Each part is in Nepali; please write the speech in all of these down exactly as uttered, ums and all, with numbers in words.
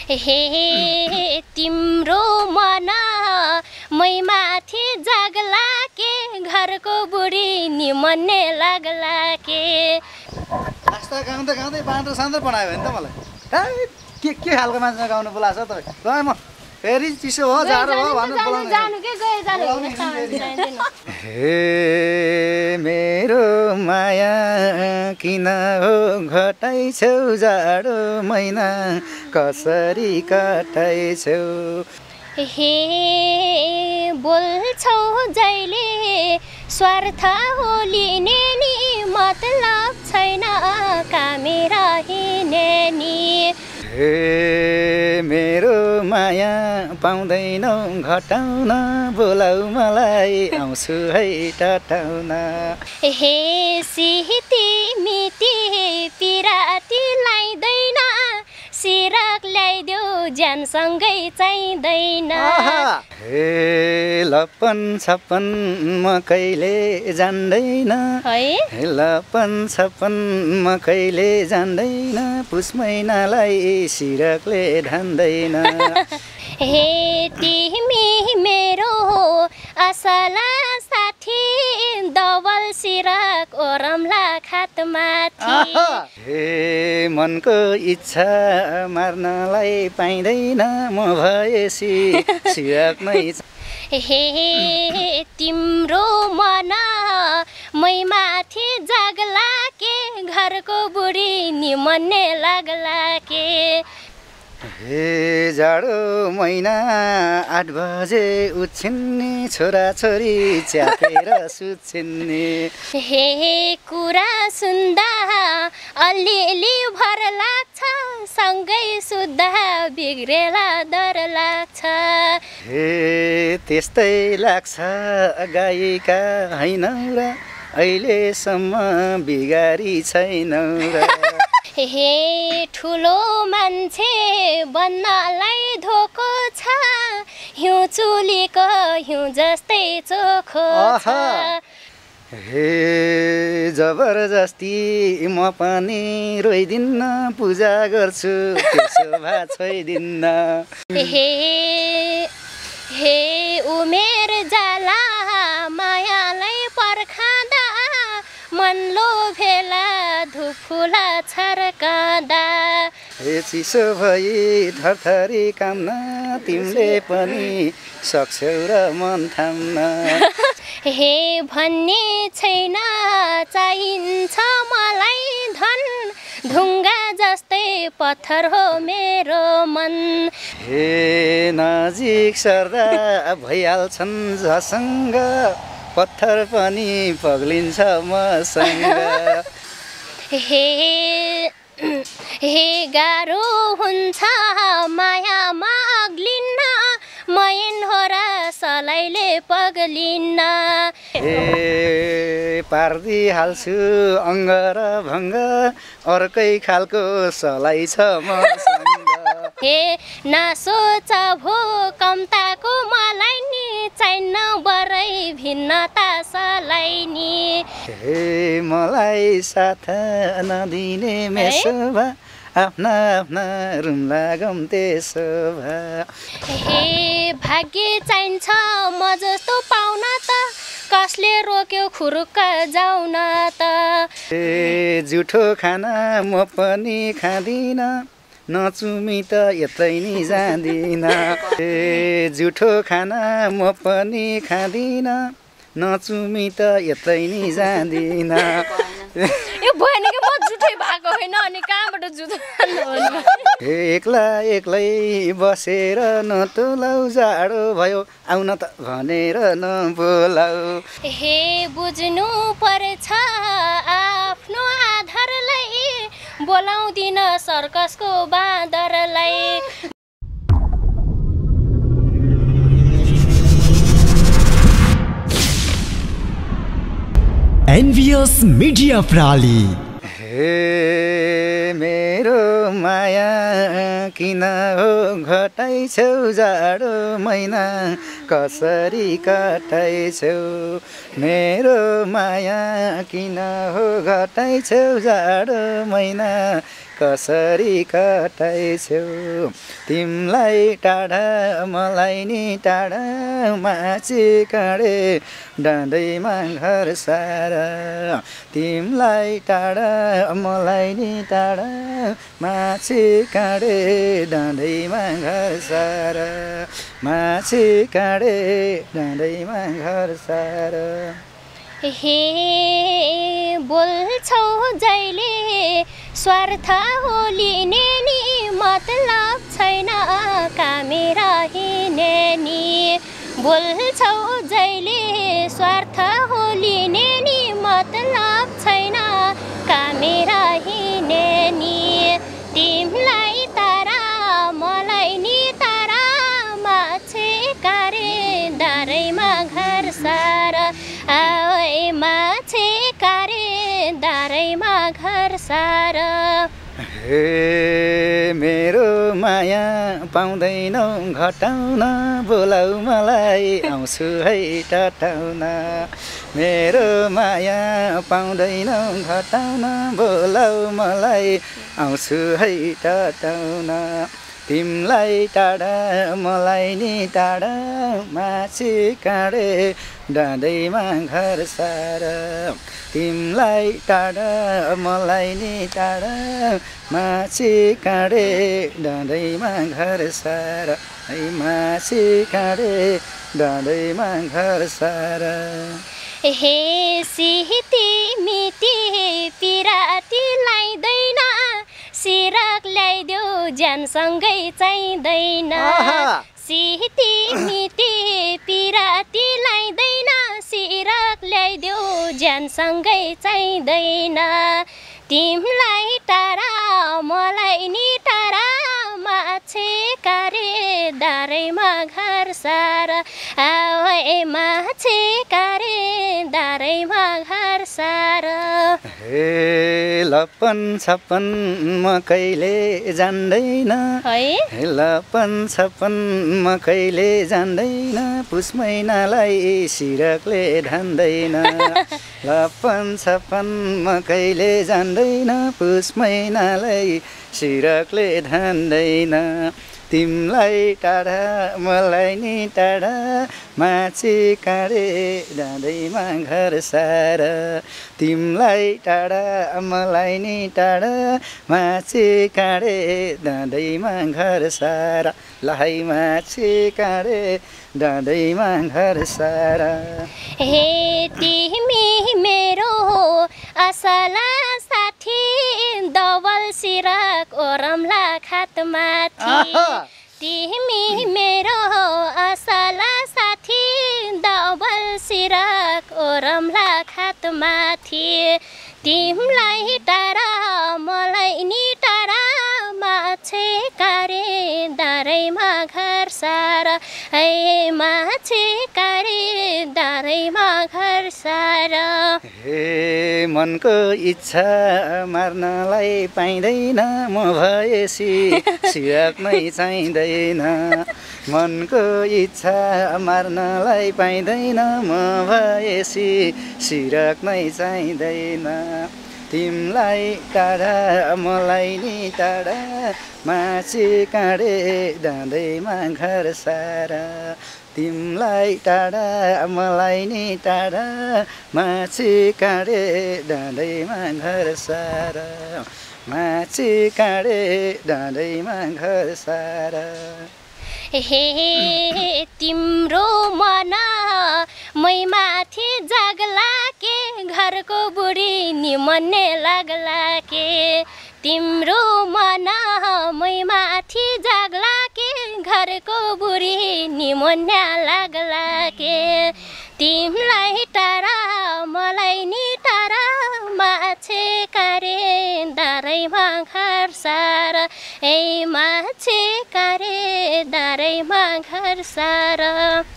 हे तिम्रो मन मै माथि जागला के घरको बुढी निमन्ने लाग्ला के आस्ता गाउँदै गाउँदै बाँदर सान्दर बनायो भने त मलाई के के खालको मान्छे गाउनु बोलाछ त गएँ म फेरि चिसो हो जाडो हो भन्नु बोलाउनु जानु के गए जानु हे मेरो माया किन हो घटाइछौ जाडो महिना कसरी काटाइछौ हे बोल्छौ जहिले स्वार्थ होलिने नि मतलब छैन कामी रहिने नि हे मेरो माया पाउँदैनौ घटाउन बोलाउ मलाई आउँछु है टटाउन हे सिहिती मिति पिराती लाइदैन सिराक ल्याइदेऊ ज्यानसँगै चाहिँदैन हे लपन छपन म कहिले जान्दैन है लपन छपन म कहिले जान्दैन पुस महिनालाई सिरकले ढान्दैन हे तिमी मेरो असला साथी डबल सिरक ओरमला खातमाथि हे मनको इच्छा मार्नलाई पाइँदैन म भएसी सिरक नै हे तिम्रो मन मै माथि जागला के घरको बुढी निमन्ने लाग्ला के हे जाडो महिना आठ बजे उछिन्ने छोराछोरी च्यापेर सुत्छिन्ने हे कुरा सुन्दा अलिअलि भर लाग्छ सँगै सुत्दा बिग्रेला डर लाग्छ हे त्यस्तै लाग्छ गायिका हैनौ र अहिलेसम्म बिगारी छैनौ र हे ठुलो मान्छे बन्नलाई धोको छ हिउँ चुलीको हिउँ जस्तै चोखो छ हे जबरजस्ती म पनि रोइदिन्न पूजा गर्छु त्यसो भा छोइदिन्न हे हे उमेर जाला मायालाई पर्खाँदा मन लोभेला धुफुला छर्कँदा हे चिसो भई थरथरी काम्न तिमीले पनि सक्छौ र मन थाम्न हे भन्ने छैन चाहिन्छ मलाई धन ढुङ्गा जस्तै पत्थर हो मेरो मन हे नजिक सर्दा भइहाल्छन् झसँग पत्थर पनि पग्लिन्छ मसँग हे हे गाह्रो हुन्छ मायामा अग्लिन्न मैन हो र सलाइले पग्लिन्न हे पार्दिहाल्छु अङ्ग र भङ्ग अर्कै खालको सलाई छ मसँग हे नसोच भो कम्ताको मलाई नि चाहिन्न बरै भिन्नता सलाई नि हे मलाई साथ नदिने मेसोभा आफ्ना आफ्ना रुम लागौँ त्यसो भा हे भाग्य चाहिन्छ म जस्तो पाउन त कसले रोक्यो खुरुक्क जाउन त हे जुठो खाना म पनि खाँदिन नचुमी त यतै नि जाँदिन हे जुठो खाना म पनि खाँदिन नचुमी त यतै नि जाँदिन यो भएन कि म जुठै भएको होइन अनि कहाँबाट जुठो हे एक्ला एक्लै बसेर नतोलाउ जाडो भयो आउन त भनेर नबोलाउ हे बुझ्नु पर्छ आफ्नो आधारलाई बोलाउँदिन सर्कसको बाँदरलाई एनभिएस मिडिया प्राली हे मेरो माया किन हो घटाइछौ जाडो महिना कसरी काटाइछौ मेरो माया किन हो घटाइछौ जाडो महिना कसरी कटाइछौ तिमलाई टाढा मलाई नि टाढा माछी काँडे डाँदैमा घर सारा तिमलाई टाढा मलाई नि टाढा माछी काँडे डाँदैमा घर सारा माछी काँडे डाँदैमा घर सारा हे बोल्छौ जहिले स्वार्थ होलिने नि मतलब छैन कामी रहिने नि बोल्छौ जहिले स्वार्थ होलिने नि मतलब छैन कामी रहिने नि तिमलाई तारा मलाई नि तारा माछे कारे दारैमा घर सारा आए माछे कारे दारैमा घर सारा हे मेरो माया पाउँदैनौ घटाउन बोलाउ मलाई आउँछु है टटाउन मेरो माया पाउँदैनौ घटाउन बोलाउ मलाई आउँछु है टटाउन तिमलाई टाढा मलाई नि टाढा माछी काँडे डाँदैमा घर सारा तिमलाई टाढा मलाई नि टाढा माछी काँडे डाँदैमा घर सारा है माछी काँडे डाँदैमा घर सारा हे सिहिती मिती पिराती लाइदैन सिरक ल्याइदेऊ ज्यानसँगै चाहिँदैन सिहिती मिती पिराती लाइदैन सिरक ल्याइदेऊ ज्यानसँगै चाहिँदैन तिमलाई टाढा मलाई नि टाढा माछे कारे दारैमा घर सारा आए माछे कारे दारैमा घर सारा हे लपन छपन म कहिले जान्दैन है लपन छपन म कहिले जान्दैन पुस महिनालाई सिरकले धान्दैन लपन छपन म कहिले जान्दैन पुस महिनालाई सिरकले धान्दैन तिमलाई टाढा मलाई नि टाढा माछी काँडे डाँदैमा घर सारा तिमलाई टाढा मलाई नि टाढा माछी काँडे डाँदैमा घर सारा लाई माछी काँडे डाँदैमा घर सारा हे तिमी मेरो असला साथी डबल सिरक ओरमला खातमाथि तिमी मेरो असला साथी डबल सिरक ओरमला खातमाथि तिमलाई टाढा मलाई नि टाढा माछे कारे दारैमा घर सारा है माछे कारे दारैमा घर सारा हे मनको इच्छा मार्नलाई पाइँदैन म भएसी सिरक नै चाहिँदैन मनको इच्छा मार्नलाई पाइँदैन म भएसी सिरक नै चाहिँदैन तिमलाई टाढा मलाई नि टाढा माछी काँडे डाँदैमा घर सारा तिमलाई टाढा मलाई नि टाढा माछी काँडे डाँदैमा घर सारा माछी काँडे डाँदैमा घर सारा हे तिम्रो मन मै माथि जागला के घरको बुढी निमन्ने लाग्ला के तिम्रो मन मै माथि जागला के घरको बुढी निमन्या लाग्ला के तिमलाई टाढा मलाई नि टाढा माछे कारे दारैमा घर सारा ए माछे कारे दारैमा घर सारा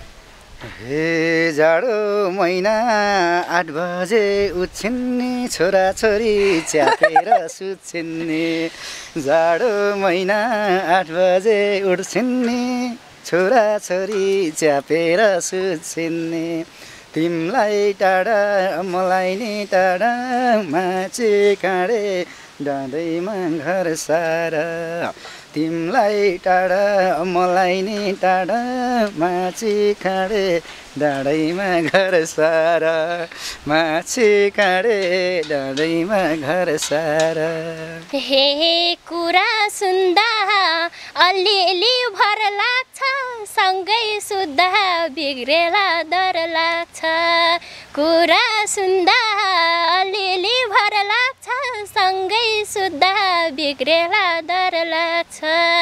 हे जाडो महिना आठ बजे उछिन्ने छोराछोरी च्यापेर सुत्छिन्ने जाडो महिना आठ बजे उठ्छिन्ने छोराछोरी च्यापेर सुत्छिन्ने तिमलाई टाढा मलाई नि टाढा माछी काँडे डाँदैमा घर सारा तिमलाई टाढा मलाई नि टाढा माछी खाँडे डाँडैमा घर सारा माछी खाँडे डाँडैमा घर सारा हे कुरा सुन्दा अलिअलि भर लाग्छ सँगै सुत्दा बिग्रेला डर लाग्छ कुरा सुन्दा अलिअलि भर लाग्छ सँगै सुत्दा बिग्रेला डर लाग्छ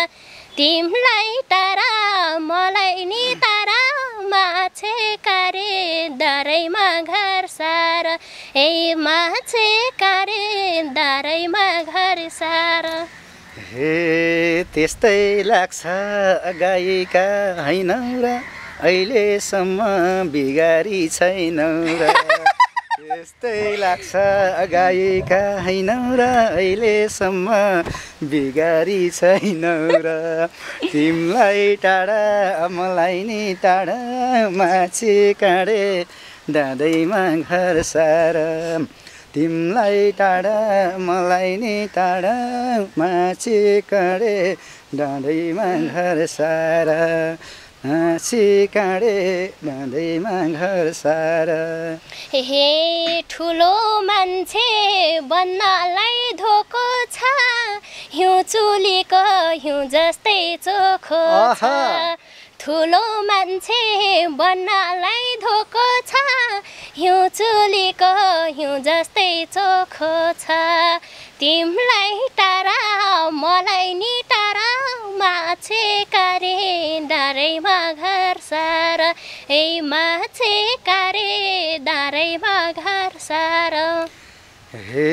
तिमलाई टाढा मलाई नि टाढा माछे कारे दारैमा घर सारा ए माछे कारे दारैमा घर सारा हे त्यस्तै लाग्छ गायिका हैनौ र अहिलेसम्म बिगारी छैनौ र त्यस्तै लाग्छ गायिका हैनौ र अहिलेसम्म बिगारी छैनौ र तिमलाई टाढा मलाई नि टाढा माछी काँडे डाँदैमा घर सारा तिमलाई टाढा मलाई नि टाढा माछी काँडे डाँदैमा घर सारा माछी काँडे डाँदैमा घर सारा हे ठुलो मान्छे बन्नलाई धोको छ हिउँ चुलीको हिउँ जस्तै चोखो छ ठुलो मान्छे बन्नलाई धोको छ हिउँ चुलीको हिउँ जस्तै चोखो छ तिमलाई टाढा मलाई नि टाढा माछे कारे डाँडैमा घर सारा ए माछे कारे डाँडैमा घर सारा हे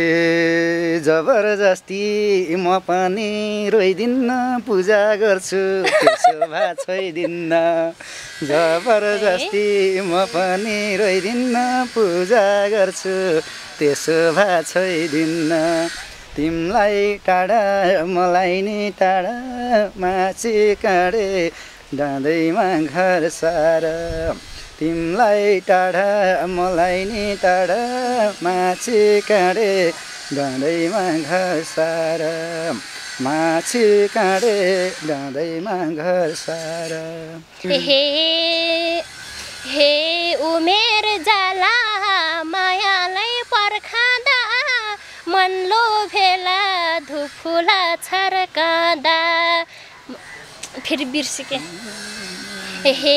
जबरजस्ती म पनि रोइदिन्न पूजा गर्छु त्यसो भए छोइदिन्न जबरजस्ती म पनि रोइदिन्न पूजा गर्छु त्यसो भए छोइदिन्न तिमलाई टाढा मलाई नि टाढा माछी काँडे डाँदैमा घर सारा तिमलाई टाढा मलाई नि टाढा माछी काँडे डाँडैमा घर सारा माछी काँडे डाँडैमा घर सारा हे हे उमेर जाला मायालाई पर्खाँदा मन लोभेला धुफुला छर्काँदा फेरि बिर्सिके हे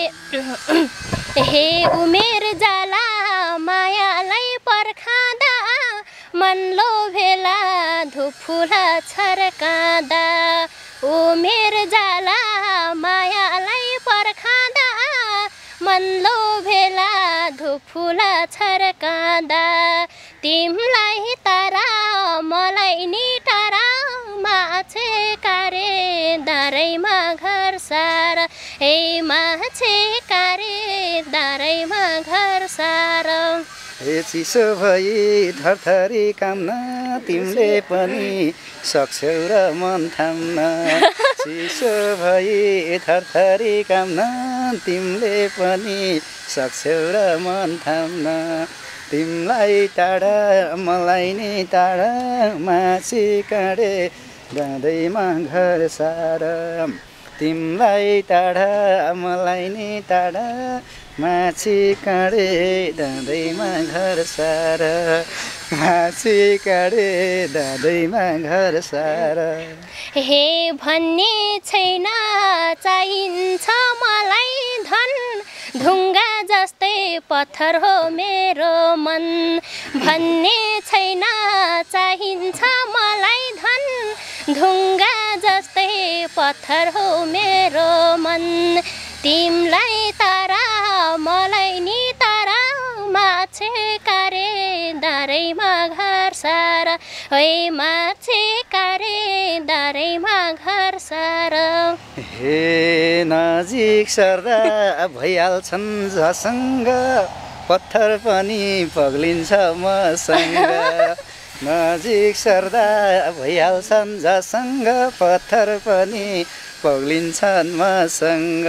हे उमेर जाला मायालाई पर्खाँदा मन लोभेला धुफुला छर्काँदा उमेर जाला मायालाई पर्खाँदा मन लोभेला धुफुला छर्काँदा तिमलाई तारा मलाई नि टाढा माछे कारे दारैमा घर सारा ए माछे कारे दारैमा घर सारा हे चिसो भई थरथरी काम्न तिमीले पनि सक्छौ र मन थाम्न चिसो भई थरथरी काम्न तिमीले पनि सक्छौ र मन थाम्न तिमलाई टाढा मलाई नि टाढा माछी काँडे डाँदैमा घर सारा तिमलाई टाढा मलाई नि टाढा माछी काँडे डाँदैमा घर सारा माछी काँडे डाँदैमा घर सारा हे भन्ने छैन चाहिन्छ मलाई धन ढुङ्गा जस्तै पत्थर हो मेरो मन भन्ने छैन चाहिन्छ मलाई धन ढुङ्गा जस्तै पत्थर हो मेरो मन तिमलाई तारा मलाई नि तारा माछे कारे दारैमा घर सारा है माछे कारे दारैमा घर सारा हे नजिक सर्दा भइहाल्छन् झसँग पत्थर पनि पग्लिन्छ मसँग नजिक सर्दा भइहाल्छन् झसँग पत्थर पनि पग्लिन्छन् मसँग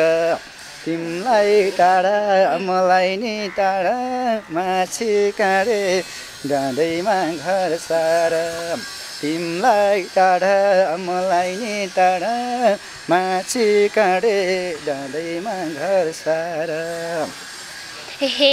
तिमलाई टाढा मलाई नि टाढा माछी काँडे डाँदैमा घर सारा तिमलाई टाढा मलाई नि टाढा माछी काँडे डाँदैमा घर सारा हे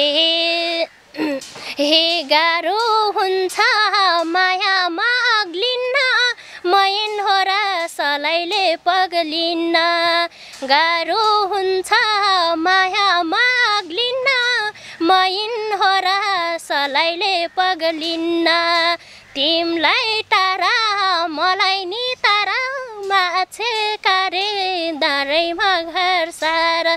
हे गाह्रो हुन्छ मायामा अग्लिन्न मैन हो र सलाइले पग्लिन्न गाह्रो हुन्छ मायामा अग्लिन्न मैन हो र सलाइले पग्लिन्न तिमलाई टाढा मलाई नि टाढा माछे कारे दारैमा घर सारा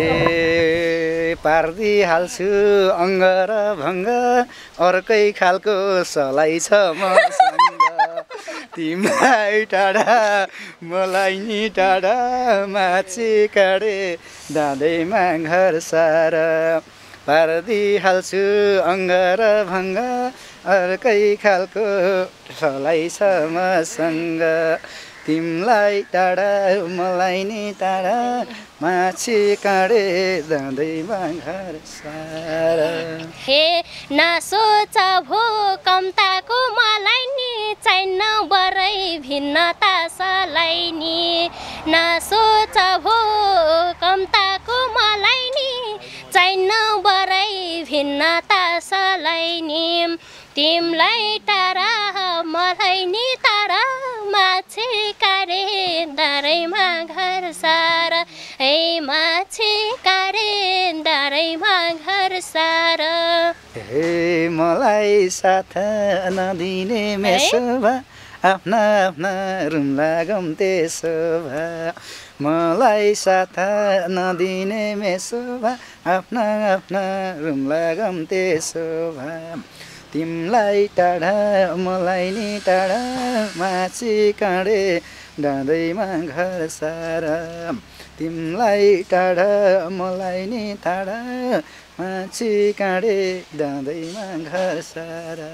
ए पार्दिहाल्छु अङ्ग र भङ्ग अर्कै खालको सलाई छ मसँग तिमीलाई टाढा मलाई नि टाढा माछी काँडे दाँदैमा घर सारा पार्दिहाल्छु अङ्ग र भङ्ग अर्कै खालको सलाई छ मसँग तिमलाई टाढा मलाई नि टाढा माछी काँडे दाँदैमा घर सारा हे नसोच भो कम्ताको मलाई नि चाहिन्न बरै भिन्नता सलाई नि नसोच भो कम्ताको मलाई नि चाहिन्न बरै भिन्नता सलाई नि तिमलाई टाढा मलाई नि टाढा माछी काँडे दारैमा घर सारा हे माछी काँडे दारैमा घर सारा हे मलाई साथ नदिने मेसो भा आफ्ना आफ्ना रुम लागौँ त्यसो भा मलाई साथ नदिने मेसो भा आफ्ना आफ्ना रुम लागौँ त्यसो भा तिमलाई टाढा मलाई नि टाढा माछी काँडे डाँदैमा घर सारा तिमलाई टाढा मलाई नि टाढा माछी काँडे डाँदैमा घर सारा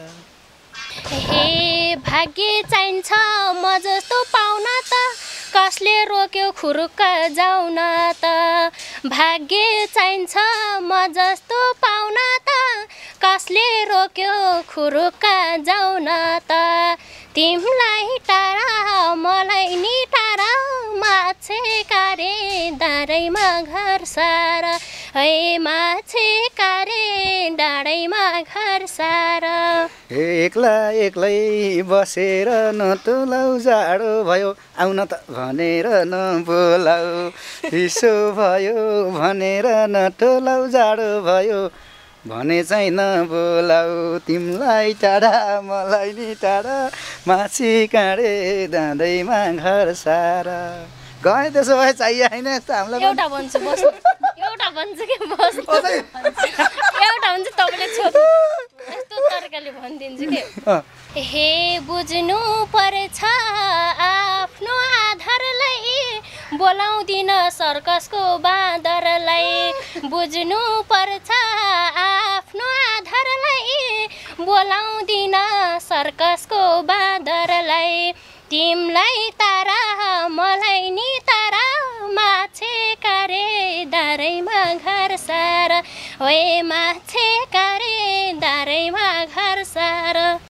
हे भाग्य चाहिन्छ म जस्तो पाउन त कसले रोक्यो खुरुक्क जाउन त भाग्य चाहिन्छ म जस्तो पाउन त कसले रोक्यो खुरुक्क जाउन त तिमलाई टाढा मलाई नि टाढा माछे काँडे दारैमा घर सारा है माछे काँडे डाँडैमा घर सारा एक्ला एक्लै बसेर नतुलाउ जाडो भयो आउन त भनेर नबोलाउ रिसो भयो भनेर नटोलाउ जाडो भयो भने चाहिँ नबोलाउ तिमलाई टाढा मलाई नि टाढा माछी काँडे दाँदैमा घर सारा गएँ त्यसो भए चाहिए होइन यस्तो हामीलाई एउटा भन्छु बस एउटा भन्छु कि बस एउटा हुन्छ तपाईँले छोड्नु यस्तो तरिकाले भनिदिन्छु कि हे बुझ्नु पर्छ आफ्नो आधारलाई बोलाउँदिन सर्कसको बाँदरलाई बुझ्नु पर्छ आफ्नो आधारलाई बोलाउँदिन सर्कसको बाँदरलाई तिमलाई तारा मलाई नि तारा माछे काँडे दारैमा घर सारा ओए माछे काँडे दारैमा घर सारा